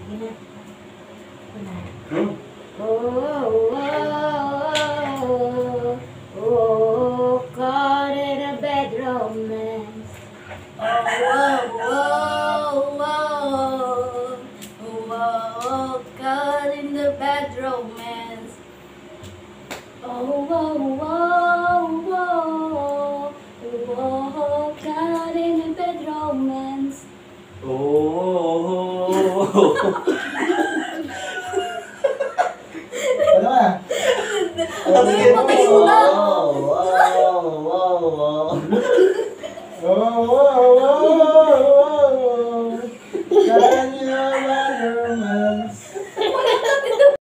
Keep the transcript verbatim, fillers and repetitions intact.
Sige na. Wala. Hmm? Oh, oh, oh, oh, caught in a bed romance. Oh, oh, oh, oh, oh, caught in the bed romance. Oh, oh, oh, oh, oh, caught in a bed romance. Oh. Ano ka? Ano yan? Patay mo na.